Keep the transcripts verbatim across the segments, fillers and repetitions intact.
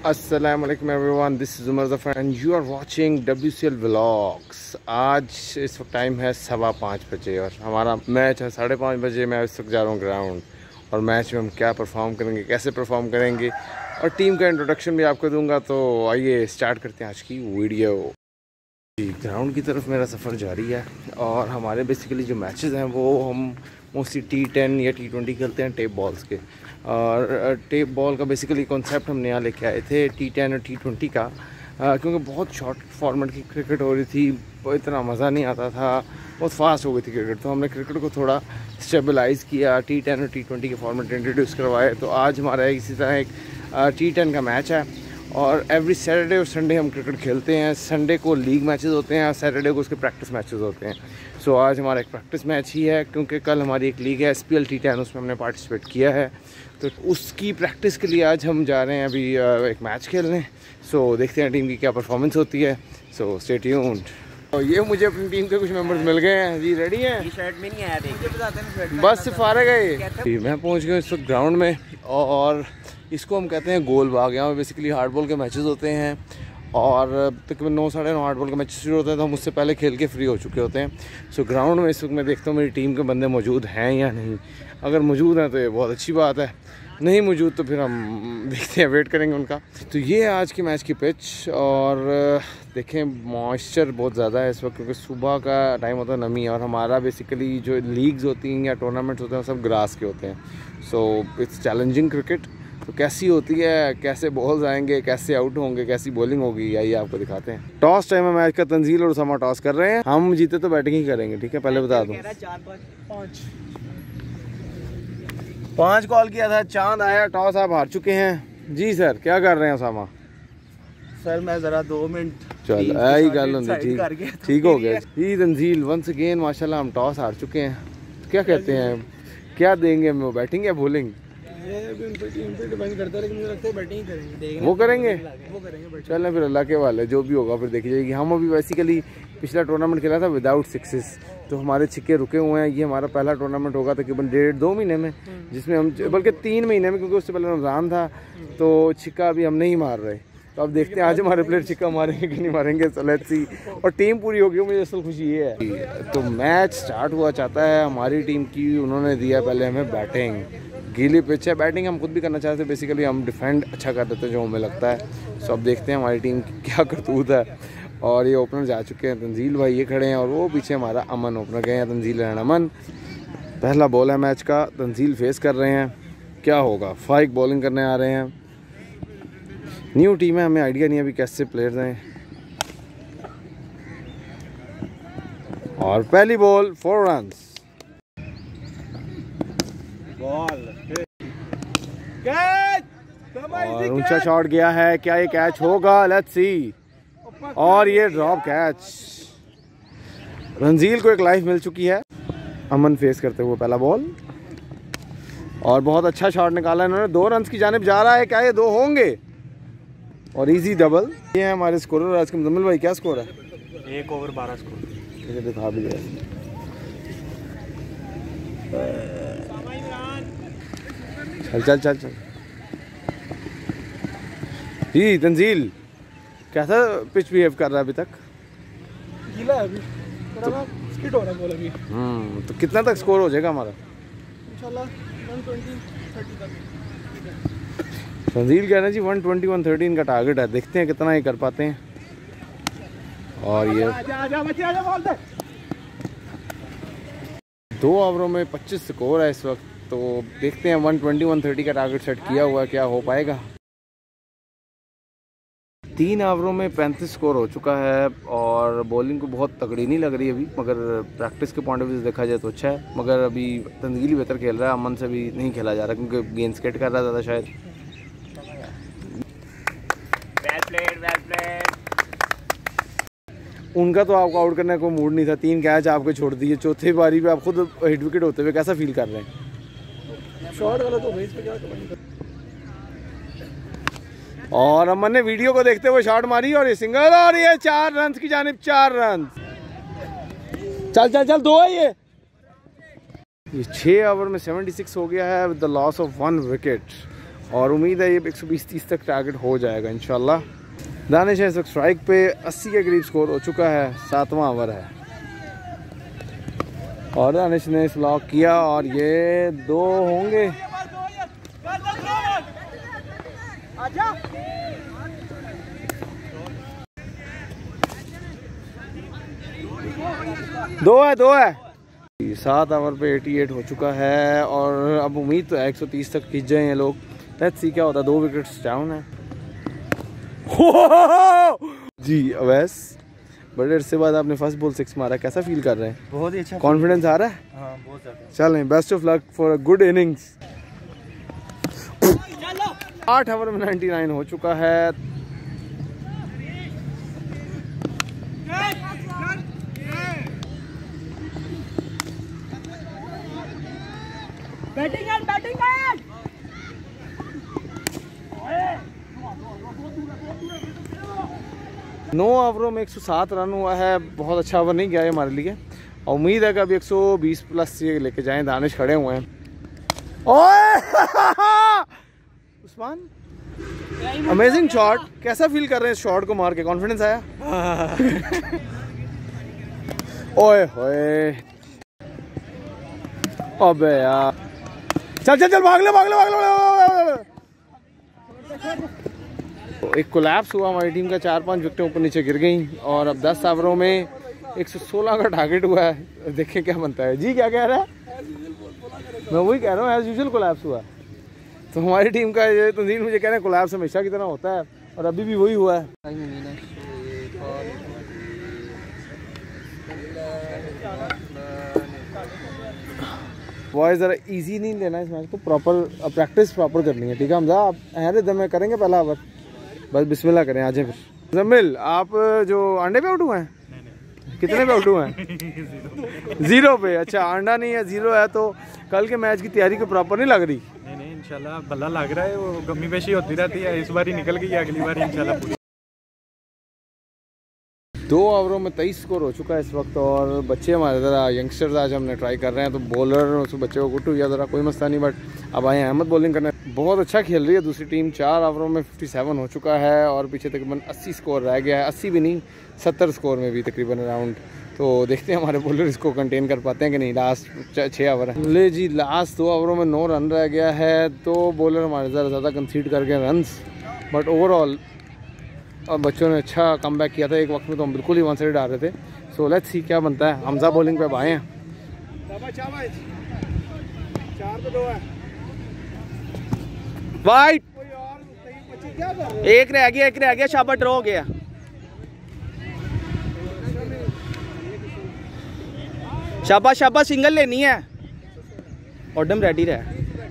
अस्सलामुअलैकुम everyone, this is Umar Zafar and you are watching W C L vlogs. आज इस वक्त टाइम है सवा पाँच बजे और हमारा मैच है साढ़े पाँच बजे। मैं इस वक्त जा रहा हूँ ग्राउंड और मैच में हम क्या परफॉर्म करेंगे, कैसे परफॉर्म करेंगे और टीम का इंट्रोडक्शन भी आपको दूंगा। तो आइए स्टार्ट करते हैं आज की वीडियो। ग्राउंड की तरफ मेरा सफ़र जारी है और हमारे बेसिकली जो मैचेस हैं वो हम मोस्टली टी टेन या टी ट्वेंटी खेलते हैं टेप बॉल्स के। और टेप बॉल का बेसिकली कॉन्सेप्ट हम नया लेके आए थे टी टेन और टी ट्वेंटी का, आ, क्योंकि बहुत शॉर्ट फॉर्मेट की क्रिकेट हो रही थी, इतना मज़ा नहीं आता था, बहुत फास्ट हो गई थी क्रिकेट। तो हमने क्रिकेट को थोड़ा स्टेबलाइज़ किया, टी टेन और टी ट्वेंटी के फॉर्मेट इंट्रोड्यूस करवाए। तो आज हमारा इसी तरह एक टी टेन का मैच है और एवरी सैटरडे और संडे हम क्रिकेट खेलते हैं। संडे को लीग मैचेस होते हैं और सैटरडे को उसके प्रैक्टिस मैचेस होते हैं। सो so, आज हमारा एक प्रैक्टिस मैच ही है क्योंकि कल हमारी एक लीग है S P L T ten, उसमें हमने पार्टिसिपेट किया है। तो उसकी प्रैक्टिस के लिए आज हम जा रहे हैं अभी एक मैच खेलने। सो so, देखते हैं टीम की क्या परफॉर्मेंस होती है। So stay tuned. तो ये मुझे अपनी टीम के कुछ मेंबर्स मिल गए हैं जी। रेडी हैं? शर्ट में नहीं आया, बस फारग है। मैं पहुँच गया इस वक्त ग्राउंड में और इसको हम कहते हैं गोल बाग। यहाँ बेसिकली हार्ड बॉल के मैचेस होते हैं और तकरीबन नौ साढ़े नौ हार्ड बॉल के मैचेस शुरू होते हैं, तो हम उससे पहले खेल के फ्री हो चुके होते हैं। सो so, ग्राउंड में इस वक्त मैं देखता हूँ मेरी टीम के बंदे मौजूद हैं या नहीं। अगर मौजूद हैं तो ये बहुत अच्छी बात है, नहीं मौजूद तो फिर हम देखते हैं, वेट करेंगे उनका। तो ये है आज की मैच की पिच और देखें मॉइस्चर बहुत ज़्यादा है इस वक्त क्योंकि सुबह का टाइम होता है, नमी, और हमारा बेसिकली जो लीग्स होती हैं या टूर्नामेंट्स होते हैं सब ग्रास के होते हैं। So it's challenging cricket. तो कैसी होती है, कैसे बॉल्स आएंगे, कैसे आउट होंगे, कैसी बॉलिंग होगी, आइए आपको दिखाते हैं। टॉस टाइम है मैच का, तंजील और उसामा टॉस कर रहे हैं। हम जीते तो बैटिंग ही करेंगे, ठीक है? पहले बता दूं पाँच कॉल किया था, चांद आया, टॉस आप हार चुके हैं जी। सर क्या कर रहे हैं उसामा? सर मैं जरा दो मिनट चल यही गल होंगी, ठीक ठीक हो गया जी। तंजील वंस अगेन माशाल्लाह हम टॉस हार चुके हैं। क्या कहते हैं, क्या देंगे हमें, बैटिंग या बॉलिंग? ये भी उन पे टीम पे डिपेंड करता है, लेकिन मुझे लगता है बैटिंग ही करेंगे। वो करेंगे वो करेंगे चलें फिर, अल्लाह के वाले, जो भी होगा फिर देखी जाएगी। हम अभी बेसिकली पिछला टूर्नामेंट खेला था विदाउट सिक्सेस, तो हमारे छिक्के रुके हुए हैं। ये हमारा पहला टूर्नामेंट होगा तकरीबन डेढ़ दो महीने में, जिसमें हम बल्कि तीन महीने में, क्योंकि उससे पहले रमज़ान था, तो छिक्का अभी हम नहीं मार रहे। तो अब देखते हैं आज हमारे प्लेयर छिक्का मारेंगे कि नहीं मारेंगे। So let's see. और टीम पूरी होगी, मुझे असल खुशी ये है। तो मैच स्टार्ट हुआ चाहता है हमारी टीम की, उन्होंने दिया पहले हमें बैटिंग। गीली पिच है, बैटिंग हम खुद भी करना चाहते हैं, बेसिकली हम डिफेंड अच्छा कर देते हैं जो हमें लगता है। सो अब देखते हैं हमारी टीम की क्या करतूत है। और ये ओपनर जा चुके हैं, तंजील भाई ये खड़े हैं और वो पीछे हमारा अमन ओपनर गए हैं, तंजील एंड अमन। पहला बॉल है मैच का, तंजील फेस कर रहे हैं, क्या होगा? फाइक बॉलिंग करने आ रहे हैं। न्यू टीम है, हमें आइडिया नहीं है अभी कैसे प्लेयर्स हैं। और पहली बॉल फोर रन्स। और ऊंचा शॉट गया है, क्या ये कैच होगा? Let's see. और ये ड्रॉप कैच। रंजील को एक लाइफ मिल चुकी है। अमन फेस करते हुए पहला बॉल और बहुत अच्छा शॉट निकाला इन्होंने, दो रन की जानिब जा रहा है, क्या ये दो होंगे? और इजी डबल। ये है हमारे स्कोरर आज के। मुजम्मिल भाई क्या स्कोर है? एक ओवर बारह स्कोर। मुझे दिखा भी दिया। चल चल चल चल जी। तंजील कैसा पिच बिहेव कर रहा है अभी तक? गीला है अभी, थोड़ा ना स्किड हो रहा है बॉल अभी। हम्म तो कितना तक स्कोर हो जाएगा हमारा? इंशाल्लाह वन ट्वेंटी थर्टी तक। तंजील कह रहे हैं ji one twenty one thirty इनका टारगेट है, देखते हैं कितना ये कर पाते हैं। और ये आजा, आजा, बच्चे, आजा, बॉल दे। दो ओवरों में पच्चीस स्कोर है इस वक्त, तो देखते हैं वन ट्वेंटी वन थर्टी का टारगेट सेट किया हुआ है, क्या हो पाएगा? तीन ओवरों में पैंतीस स्कोर हो चुका है और बॉलिंग को बहुत तगड़ी नहीं लग रही अभी, मगर प्रैक्टिस के पॉइंट ऑफ व्यू से देखा जाए तो अच्छा है। मगर अभी तंजील ही बेहतर खेल रहा है, अमन से भी नहीं खेला जा रहा क्योंकि गेंद स्केट कर रहा था ज़्यादा शायद। उनका तो आपको आउट करने का कोई मूड नहीं था, तीन कैच आपके छोड़ दिए, चौथी बारी पे आप खुद हिट विकेट होते हुए कैसा फील कर रहे हैं? शॉट वाला तो बेस पे क्या कर। और अमन ने वीडियो को देखते हुए शॉट मारी और ये सिंगल, और ये चार रन की जानिब चार रन। चल चल चल दो है ये। ये छः ओवर में छिहत्तर हो गया है with the loss of one wicket. और उम्मीद है ये एक सौ बीस तीस तक टारगेट हो जाएगा इंशाल्लाह। दानिश है इस वक्त स्ट्राइक पे, अस्सी के करीब स्कोर हो चुका है, सातवां ओवर है और दानिश ने इस ब्लॉक किया और ये दो होंगे। दो है दो है सात ओवर पे अठासी हो चुका है और अब उम्मीद तो है एक सौ तीस तक खींच जाए ये लोग। लेट्स सी क्या होता है। दो विकेट्स डाउन है जी। अवैस बड़े अरसे बाद आपने फर्स्ट बॉल सिक्स मारा, कैसा फील कर रहे हैं? बहुत ही अच्छा, कॉन्फिडेंस आ रहा है? हाँ, बहुत ज़्यादा। चलें, best of luck for a good innings. आठ ओवर में निन्यानवे हो चुका है। बैटिंग है, बैटिंग है। नौ ओवरों में एक सौ सात रन हुआ है, बहुत अच्छा ओवर नहीं गया है हमारे लिए और उम्मीद है कि अब एक सौ बीस प्लस ये लेके जाएं। दानिश खड़े हुए हैं। ओए उस्मान, अमेजिंग शॉट, कैसा फील कर रहे हैं इस शॉट को मार के? कॉन्फिडेंस आया? ओए होए, अबे यार, चल चल चल भाग ले भाग ले भाग ले। एक कोलैप्स हुआ हमारी टीम का, चार पांच विकेटें ऊपर नीचे गिर गई और अब दस ओवरों में एक सौ सोलह का टारगेट हुआ है। देखें क्या बनता है। जी क्या कह रहा है? मैं वही कह रहा हूँ, एज यूजुअल कोलैप्स हुआ। तो हमारी टीम का ये तंजीम मुझे कह रहे हैं कोलैप्स हमेशा की तरह होता है और अभी भी वही हुआ है। बॉयज ज़रा इजी नहीं लेना इस मैच को, प्रॉपर प्रैक्टिस प्रॉपर करनी है, ठीक है हमजा? आप अहरे दम में करेंगे पहला ओवर, बस बिस्मिल्लाह करें। आज फिर जमिल, आप जो अंडे पे आउट हुए हैं? कितने पे आउट हुए हैं? जीरो पे। अच्छा, अंडा नहीं है, जीरो है, तो कल के मैच की तैयारी को प्रॉपर नहीं लग रही? नहीं नहीं, इंशाल्लाह बल्ला लग रहा है, वो गमी पेशी होती रहती है, इस बार ही निकल गई, अगली बार इंशाल्लाह पूरी। दो ओवरों में तेईस स्कोर हो चुका है इस वक्त और बच्चे हमारे ज़रा यंगस्टर्स आज हमने ट्राई कर रहे हैं, तो बॉलर उस बच्चे को गुट हुआ ज़रा, कोई मसला नहीं, बट अब आए अहमद बॉलिंग करने। बहुत अच्छा खेल रही है दूसरी टीम। चार ओवरों में सत्तावन हो चुका है और पीछे तकरीबन अस्सी स्कोर रह गया है, अस्सी भी नहीं सत्तर स्कोर में भी तकरीबन अराउंड। तो देखते हैं हमारे बॉलर इसको कंटेन कर पाते हैं कि नहीं। लास्ट छः ओवर है ले जी, लास्ट दो ओवरों में नौ रन रह गया है, तो बॉलर हमारे ज़रा ज़्यादा कंसीड कर गए रन्स, बट ओवरऑल और बच्चों ने अच्छा कम बैक किया था। एक वक्त में तो हम बिल्कुल ही वन साइड आ रहे थे। सो लेट्स सी क्या बनता है। हमजा बॉलिंग पे आए हैं। वाइट एक रह गया, एक रह गया, शाबाश, ड्रॉ हो गया। शाबाश शाबाश, सिंगल लेनी है। ऑडम रेडी रहा।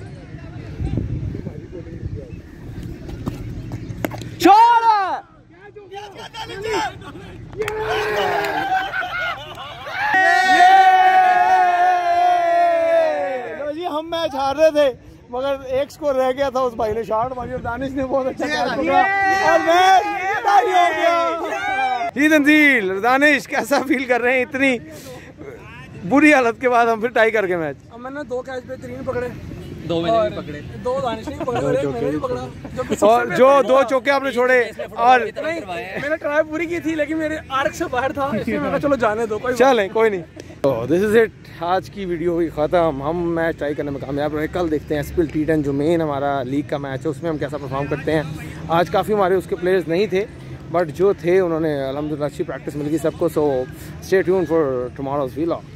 जी हम मैच हार रहे थे मगर एक स्कोर रह गया था, उस भाई ने शॉट मारी और दानिश ने बहुत अच्छा कैच पकड़ा और मैच टाई हो गया। जी तंजील, दानिश कैसा फील कर रहे हैं इतनी बुरी हालत के बाद हम फिर टाई करके मैच? अब मैंने दो कैच पे तीन पकड़े, दो मैंने भी पकड़े, दो दानिश ने पकड़े और एक मैंने भी पकड़ा, और जो दो चौके आपने छोड़े। और मैंने ट्राई पूरी की थी लेकिन मेरे आर्क से बाहर था, इसलिए मैंने चलो जाने दो, कोई चलें कोई नहीं। तो दिस इज इट, आज की वीडियो हुई ख़त्म। हम मैच ट्राई करने में कामयाब रहे। कल देखते हैं एसपीएल टी टेन जो मेन हमारा लीग का मैच है उसमें हम कैसा परफॉर्म करते हैं। आज काफ़ी हमारे उसके प्लेयर्स नहीं थे, बट जो थे उन्होंने अल्हम्दुलिल्लाह अच्छी प्रैक्टिस मिल गई सबको। So stay tuned for tomorrow's vlog.